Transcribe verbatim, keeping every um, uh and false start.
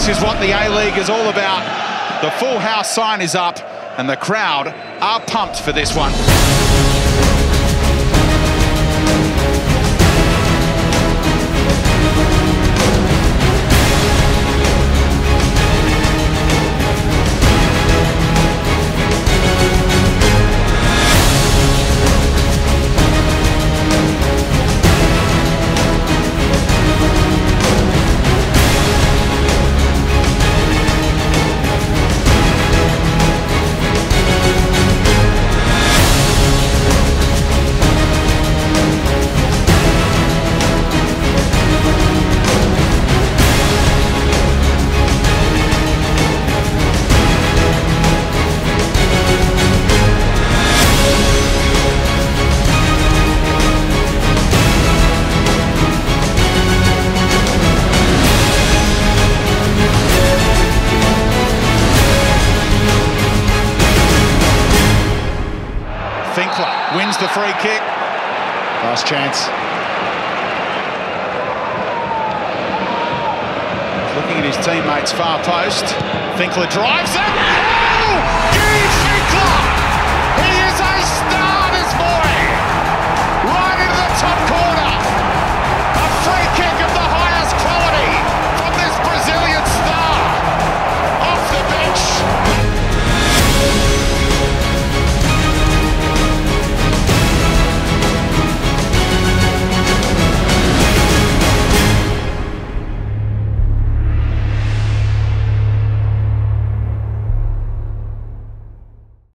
This is what the A-League is all about. The full house sign is up and the crowd are pumped for this one. Finkler wins the free kick. Last chance. Looking at his teammates' far post. Finkler drives it.